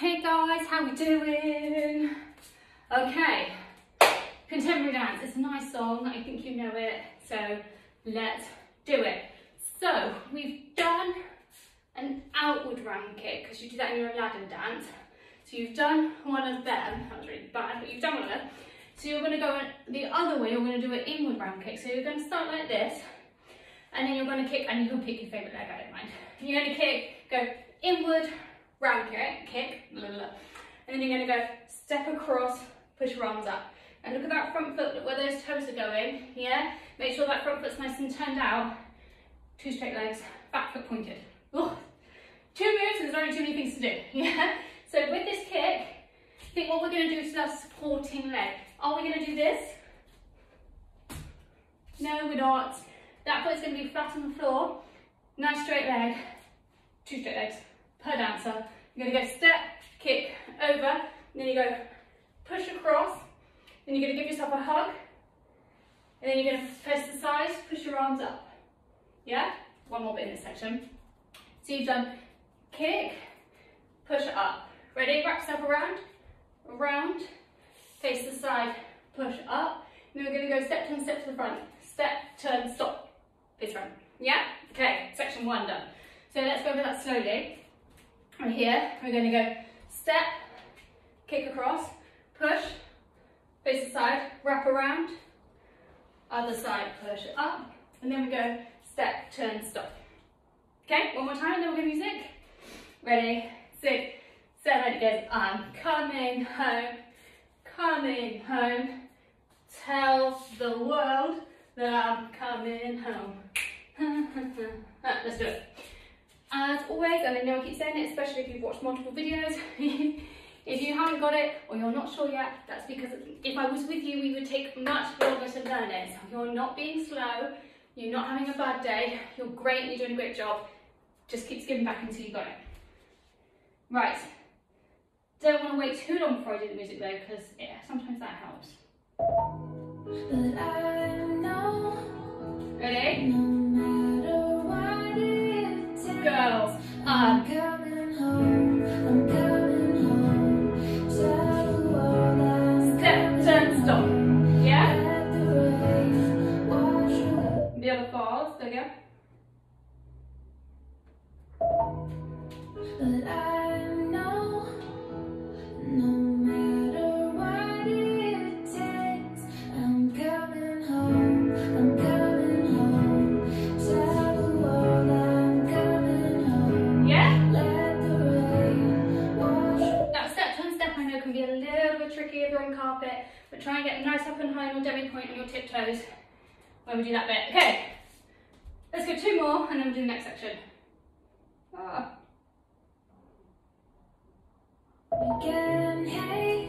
Hey guys, how we doing? Okay, contemporary dance. It's a nice song, I think you know it, so let's do it. So we've done an outward round kick, because you do that in your Aladdin dance. So you've done one of them, that was really bad, but you've done one of them. So you're going to go the other way, you're going to do an inward round kick. So you're going to start like this, and then you're going to kick, and you can pick your favourite leg, I don't mind. You're going to kick, go inward, round kick, blah, blah, blah. And then you're going to go step across, push your arms up. And look at that front foot, look where those toes are going, yeah? Make sure that front foot's nice and turned out. 2 straight legs, back foot pointed. Ugh. 2 moves, and there's only too many things to do, yeah? So with this kick, I think what we're going to do is that supporting leg. Are we going to do this? No, we're not. That foot's going to be flat on the floor. Nice straight leg, 2 straight legs per dancer. You're going to go step, kick, over, and then you go push across, then you're going to give yourself a hug, and then you're going to press the sides, push your arms up. Yeah? One more bit in this section. So you've done kick, push up. Ready? Wrap yourself around, face the side, push up. Then we're going to go step, turn, step to the front. Step, turn, stop, face front. Yeah? Okay, section 1 done. So let's go over that slowly. Right here, we're going to go step, kick across, push, face the side, wrap around, other side, push up, and then we go step, turn, stop. Okay, one more time, and then we're going to music. Ready, 6, 7, it goes, I'm coming home, tell the world that I'm coming home. Let's do it. As always, and I know I keep saying it, especially if you've watched multiple videos, if you haven't got it or you're not sure yet, that's because if I was with you, we would take much longer to learn it. So you're not being slow, you're not having a bad day, you're great, you're doing a great job. Just keep skipping back until you got it. Right. Don't want to wait too long before I do the music though, because yeah, sometimes that helps. But I know, ready? No matter what it takes, go. I'm coming home. I'm coming home. Tell the world I'm step, turn, stop. Yeah? Let the rain wash away. The other falls. There you go. But I know, no matter what it takes, I'm coming home, I'm coming home. Tell the world I'm coming home. Yeah? Let the rain wash. That step, turn, step I know can be a little bit tricky if you're on carpet, but try and get nice up and high on demi point on your tiptoes when we do that bit. Okay, let's go 2 more and then we'll do the next section. We can hate,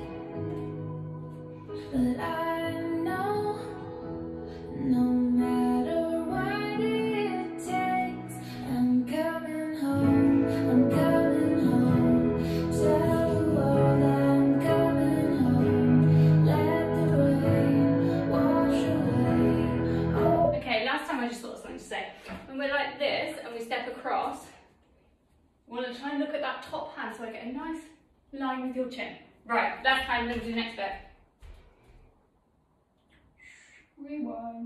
but I know, no matter what it takes, I'm coming home, I'm coming home. Tell the world I'm coming home. Let the rain wash away. Oh. Okay, last time I just thought of something to say. When we're like this and we step across, we want to try and look at that top hand so I get a nice line with your chin. Right, last time, then we'll do the next bit. Rewind.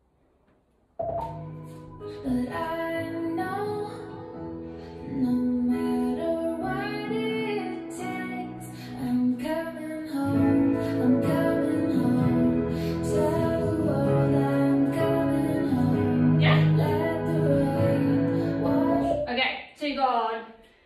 But I know, no matter what it takes, I'm coming home, I'm coming home. Tell the world I'm coming home. Yeah? Let the rain wash. Okay, so you go on.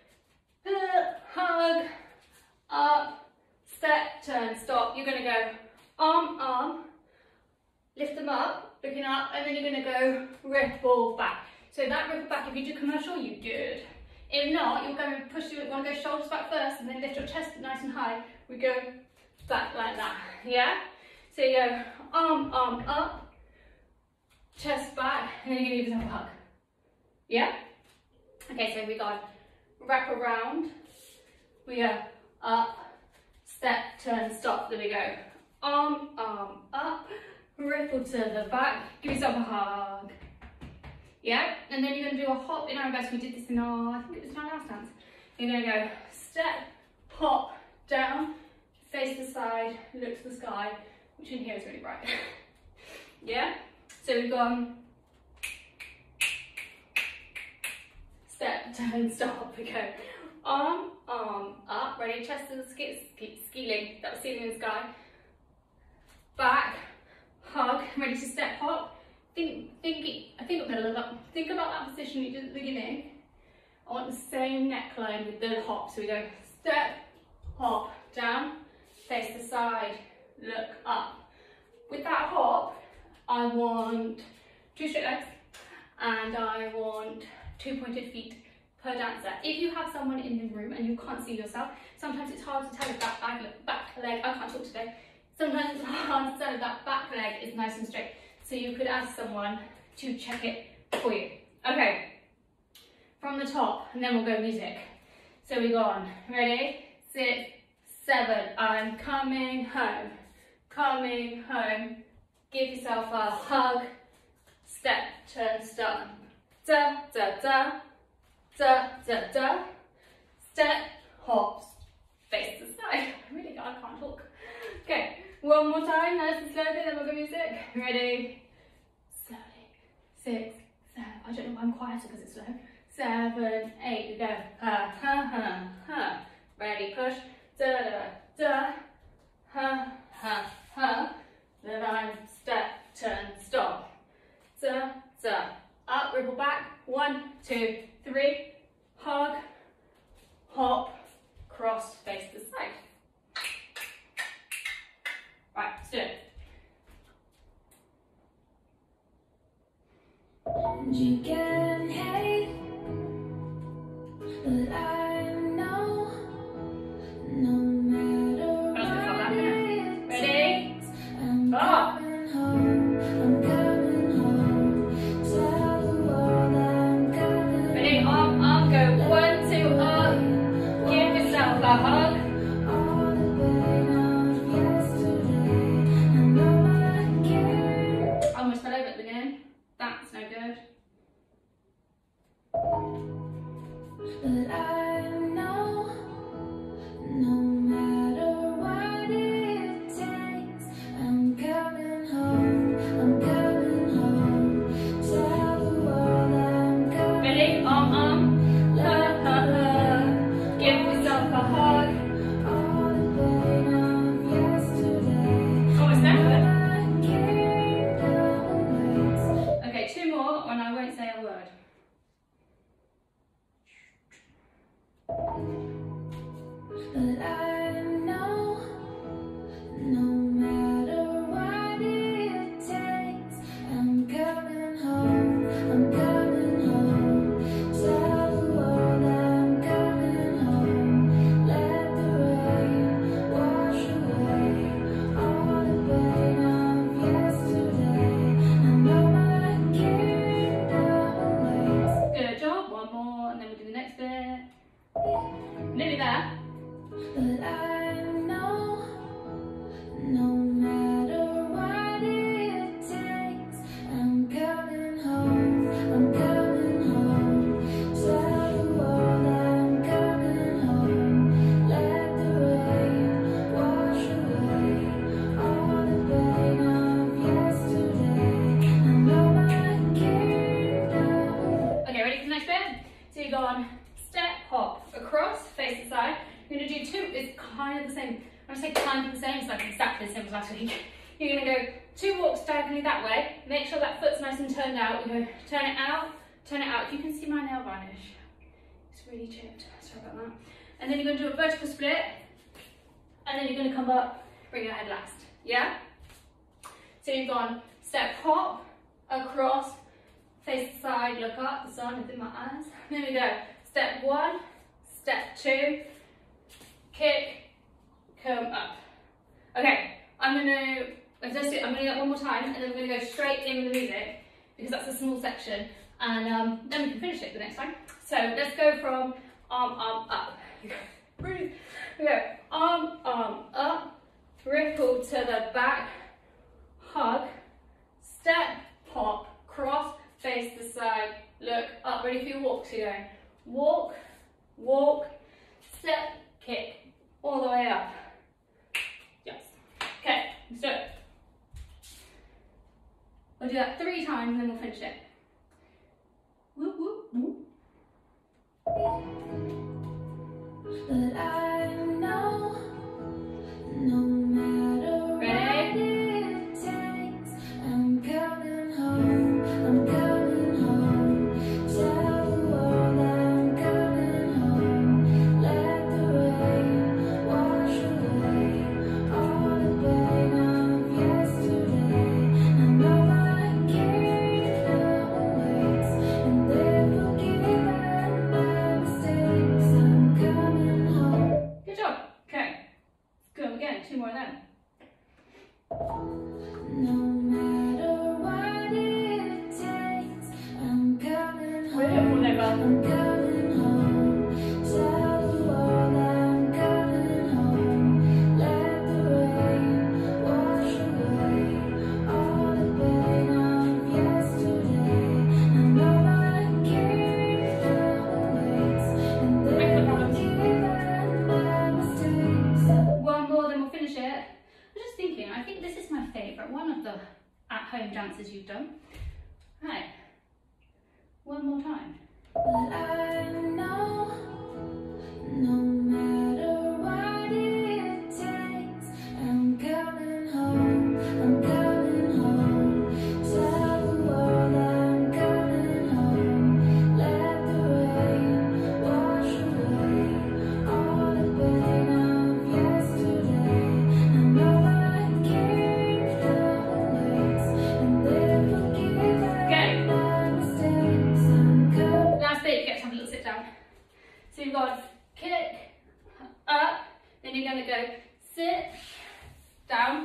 Hug. Up, step, turn, stop. You're going to go arm, lift them up, looking up, and then you're going to go ripple back. So that ripple back, if you do commercial, you good. If not, you're going to push, you want to go shoulders back first, and then lift your chest nice and high. We go back like that, yeah? So you go arm up, chest back, and then you're going to give yourself a hug. Yeah? Okay, so we got wrap around, we go up, step, turn, stop. There we go. Arm up, ripple to the back. Give yourself a hug. Yeah? And then you're going to do a hop in arabesque. We did this in our, I think it was in our last dance. You're going to go step, hop, down, face the side, look to the sky, which in here is really bright. Yeah? So we've gone step, turn, stop. We go arm, up, ready, chest to the ceiling, that was ceiling and sky. Back, hug, ready to step hop. Think about that position you did at the beginning. I want the same neckline with the hop. So we go step, hop, down, face the side, look up. With that hop, I want 2 straight legs and I want 2 pointed feet per dancer. If you have someone in the room and you can't see yourself, sometimes it's hard to tell if that back leg, I can't talk today, sometimes it's hard to tell if that back leg is nice and straight. So you could ask someone to check it for you. Okay, from the top, and then we'll go music. So we go on, ready, 6, 7, I'm coming home, give yourself a hug, step, turn, stop, da, da, da, da, da, da, step, hops, face the side. Really, I can't talk. Okay, one more time, nice and slowly, then we'll go music. Ready, slowly, 6, 7, I don't know why I'm quieter because it's slow. 7, 8, we go, ha, ha, ha, ha. Ready, push, da, da, da, ha, ha, ha. Then I'm step, turn, stop, da, da. Up, ripple back, 1, 2, 3, hug, hop, cross, face the side. Right, let's do it. And you can hate, but I know no matter what it takes, I'm coming home, I'm coming home. Tell the world I'm coming home. Ready, arm, go 1, 2, up. Give yourself a hug. All the pain of yesterday, I know I can't. I almost fell over at the beginning. That's no good. But I know, no matter what it takes, I'm coming home, I'm coming home. Tell the world I'm coming. Ready, arm, ha, ha, ha. Give yourself a hug. All the pain of yesterday, Almost there. I can't wait. Okay, 2 more and I won't say a word. But I know, no matter what it takes, I'm coming home, I'm coming home. Tell the world I'm coming home. Let the rain wash away all the pain of yesterday. I know my kingdom awaits. Good job, 1 more and then we'll do the next bit. Nearly there. But I know, no matter what it takes, I'm coming home, I'm coming home. Tell the world I'm coming home. Let the rain wash away all the pain of yesterday. I know my kingdom. Okay, ready for the next bit? So you go on step, hop, across, face the side. You're going to do 2, it's kind of the same. When I say kind of the same, it's like exactly the same as last week. You're going to go 2 walks diagonally that way. Make sure that foot's nice and turned out. You go turn it out, turn it out. You can see my nail varnish. It's really chipped. Sorry about that. And then you're going to do a vertical split. And then you're going to come up, bring your head last. Yeah? So you've gone step, hop, across, face the side, look up. The sun is in my eyes. There we go. Step 1, step 2, kick, come up. Okay, I'm gonna do that 1 more time and then we're gonna go straight in with the music because that's a small section and then we can finish it the next time. So let's go from arm, up. Breathe. We go arm, up, ripple to the back, hug, step, hop, cross, face the side, look up. Ready for your walk? So you're going walk, walk, step, kick, all the way up. Yes. Okay, let's do it. We'll do that 3 times and then we'll finish it. Whoop, whoop, whoop. But I know, no matter what it takes, I'm coming home, I'm coming home. Tell the world I'm coming home. Let the rain wash away all the pain of yesterday. I know my kids now waits, and they forgive my mistakes. I'm coming home. Good job. Okay. Let's go again. 2 more of them. No matter what it takes, I'm coming We're here home. for never. I'm coming home. Tell the world I'm coming home. Let the rain wash away all the pain of yesterday. I know my kids now waits, and they forgive my mistakes. 1 more, then we'll finish it. I'm just thinking, I think this is my favourite one of the at-home dances you've done. Right. 1 more time. But I know, no matter what it takes, I'm coming home, I'm coming home. Tell the world I'm coming home. Let the rain wash away all the pain of yesterday. I know my kids now waits, and they forgive Okay. my mistakes. I'm coming. Last bit, you get to have a little sit down. So you've got kick, up, then you're going to go sit, down.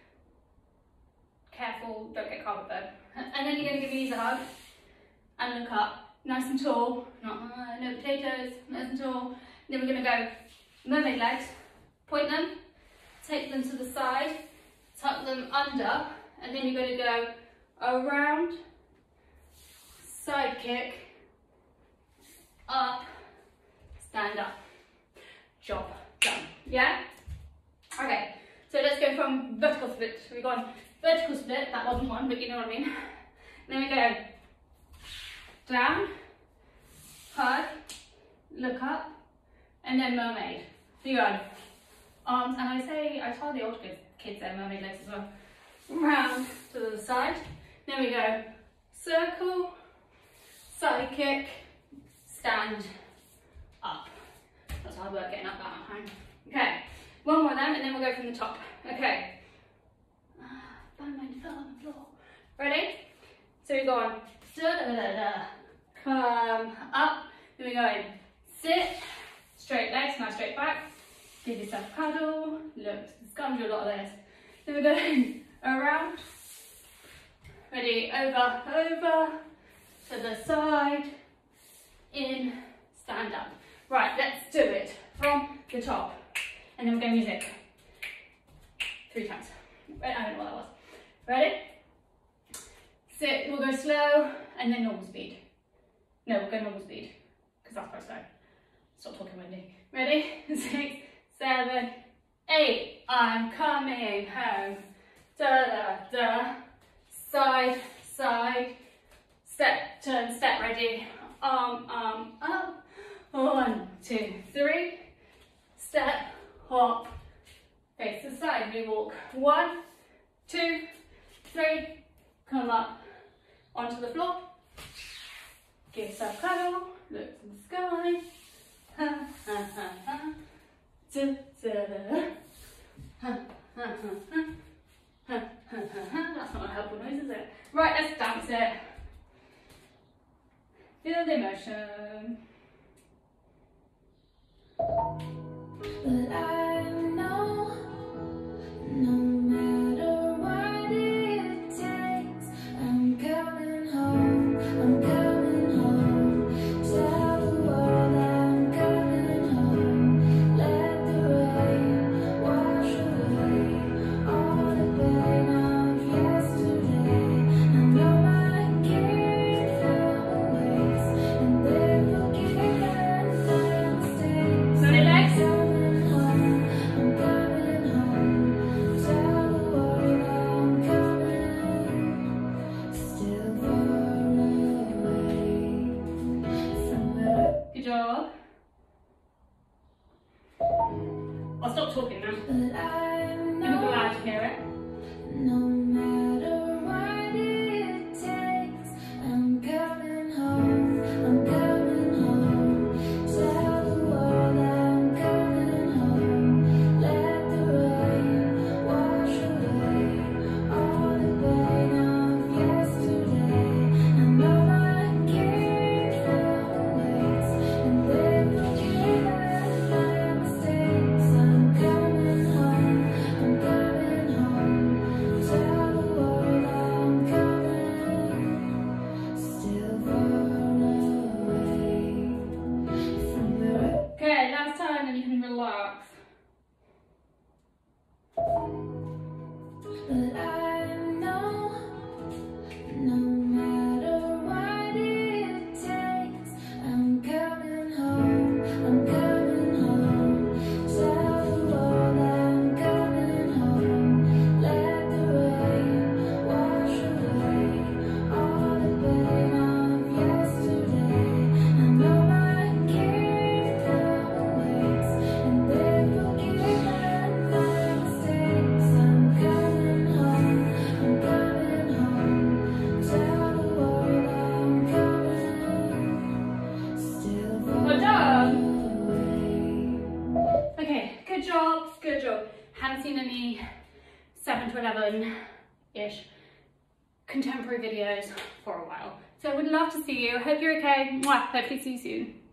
Careful, don't get carpet burn. And then you're going to give your knees a hug and look up, nice and tall. Not no potatoes, nice and tall. Then we're going to go mermaid legs, point them, take them to the side, tuck them under, and then you're going to go around, side kick, up, stand up, job done. Yeah? Okay, so let's go from vertical split. So we've gone vertical split, that wasn't one, but you know what I mean. Then we go down, hug, look up, and then mermaid. So you go arms, and I tell the older kids they're mermaid legs as well. Round to the side. Then we go circle, side kick, stand up. That's hard work getting up that home. Okay, 1 more of them and then we'll go from the top. Okay. Find my foot on the floor. Ready? So we go on. Come up. Then we go in. Sit. Straight legs, now straight back. Give yourself a cuddle. Look to the sky. Do a lot of this. Then we go in. Around. Ready? Over. Over. To the side. In. Stand up. Right, let's do it from the top. And then we'll go music. 3 times. I don't know what that was. Ready? Sit, we'll go slow, and then normal speed. No, we'll go normal speed, because that's quite slow. Stop talking, Wendy. Ready? 6, 7, 8. I'm coming home. Da da da. Side, side. Step, turn, step. Ready? Arm, up. 1, 2, 3. Step, hop. Face the side. We walk. 1, 2, 3. Come up onto the floor. Give yourself a cuddle. Look to the sky. Ha ha ha ha. Da da da. Ha ha ha ha. Ha ha ha ha. That's not a helpful noise, is it? Right, let's dance it. Feel the emotion. But I know, no matter what it takes, I'm coming home, I'm coming home. Tell the world I'm coming home. Let the rain wash away all the pain of yesterday. I know my kids now waits, and they forgive my mistakes. Sorry, legs. Coming home. I'll stop talking now. But I You'll be know glad to hear it. no matter what it takes, I'm coming home. I'm coming home. Tell the world I'm coming home. Let the rain wash away all the pain of yesterday. I know my kingdom waits, and they forgive my mistakes. I'm coming home. I'm coming home. Tell the world I'm coming. Still far away from where Okay, last time, and you can relax. but I know no matter what it takes, I'm coming home. I'm coming home. Tell the world I'm coming home. Let the rain wash away all the pain of yesterday. I know my kingdom waits, and they forgive my mistakes. I'm coming home. I'm coming home. Tell the world I'm coming. Still Well far done. away. Okay, good job, good job. Haven't seen any 7 to 11-ish contemporary videos for a while. So I would love to see you. Hope you're okay. Mwah. Hopefully see you soon.